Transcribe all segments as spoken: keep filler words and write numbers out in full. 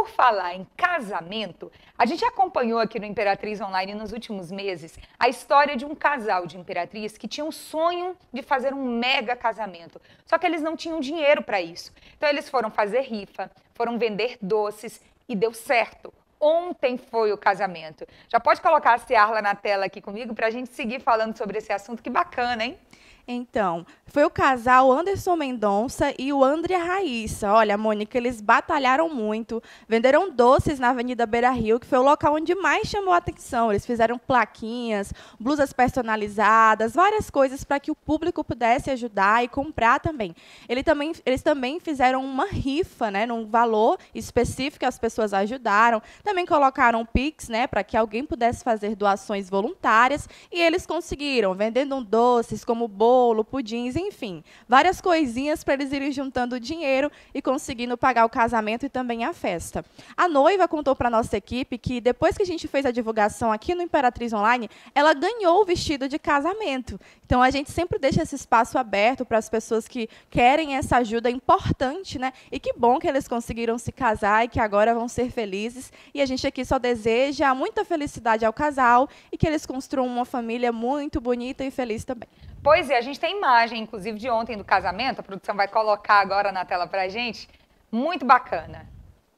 por falar em casamento, a gente acompanhou aqui no Imperatriz Online nos últimos meses a história de um casal de Imperatriz que tinha um sonho de fazer um mega casamento. Só que eles não tinham dinheiro para isso. Então eles foram fazer rifa, foram vender doces e deu certo. Ontem foi o casamento. Já pode colocar a Ciarla na tela aqui comigo para a gente seguir falando sobre esse assunto. Que bacana, hein? Então, foi o casal Anderson Mendonça e o André Raíssa. Olha, Mônica, eles batalharam muito, venderam doces na Avenida Beira Rio, que foi o local onde mais chamou a atenção. Eles fizeram plaquinhas, blusas personalizadas, várias coisas para que o público pudesse ajudar e comprar também. Ele também eles também fizeram uma rifa, né, num valor específico que as pessoas ajudaram. Também colocaram um Pix, né, para que alguém pudesse fazer doações voluntárias. E eles conseguiram, vendendo doces como bolo, bolo, pudins, enfim, várias coisinhas para eles irem juntando dinheiro e conseguindo pagar o casamento e também a festa. A noiva contou para a nossa equipe que depois que a gente fez a divulgação aqui no Imperatriz Online, ela ganhou o vestido de casamento. Então a gente sempre deixa esse espaço aberto para as pessoas que querem essa ajuda importante, né? E que bom que eles conseguiram se casar e que agora vão ser felizes. E a gente aqui só deseja muita felicidade ao casal e que eles construam uma família muito bonita e feliz também. Pois é, a gente tem imagem, inclusive, de ontem do casamento. A produção vai colocar agora na tela pra gente. Muito bacana.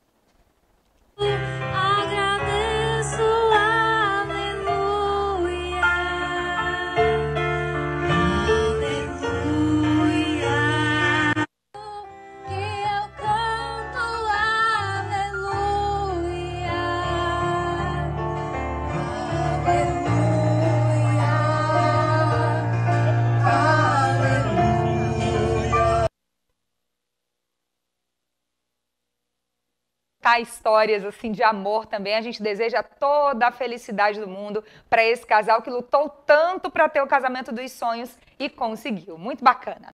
Agradeço, aleluia, aleluia, que eu canto, aleluia, aleluia. Histórias assim de amor também. A gente deseja toda a felicidade do mundo para esse casal que lutou tanto para ter o casamento dos sonhos e conseguiu. Muito bacana.